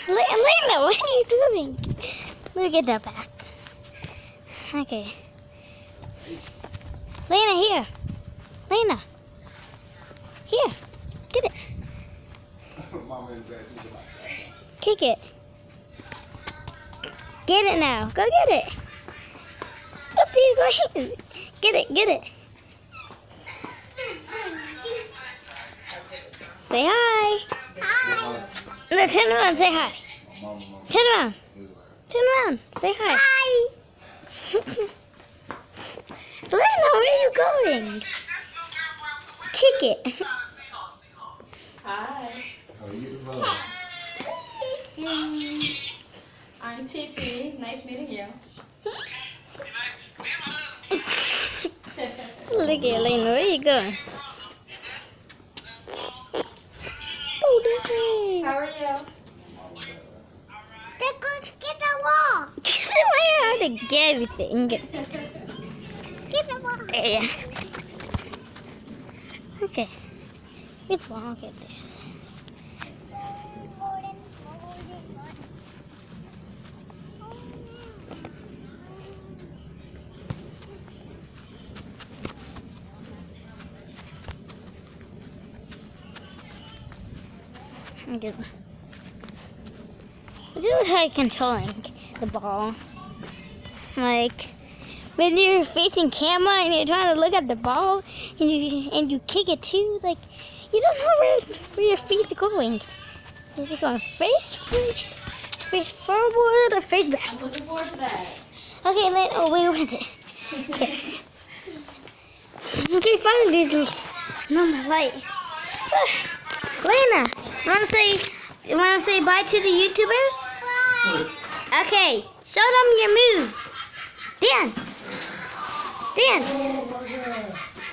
Lena, what are you doing? Let me get that back. Okay. Lena, here. Lena. Here. Get it. Kick it. Get it now. Go get it. Oopsie, go ahead. Get it, get it. Say hi. Hi. No, turn around, say hi. Turn around. Turn around, say hi. Hi. Lena, where are you going? Kick it. Hi. I'm Titi. Nice meeting you. Look at Lena, where are you going? Oh, How are you? get the wall. I have to get everything. Get the wall. Yeah. Okay. Which one? I'll get there. This is how you're controlling the ball. Like when you're facing camera and you're trying to look at the ball and you kick it too, like you don't know where your feet's going. Is it going face forward or face back? I'm looking forward to that. Okay, oh wait, where's it? Okay. Okay, finally these. No, my light. Lena, you wanna say bye to the YouTubers? Bye. Okay, show them your moves. Dance. Dance.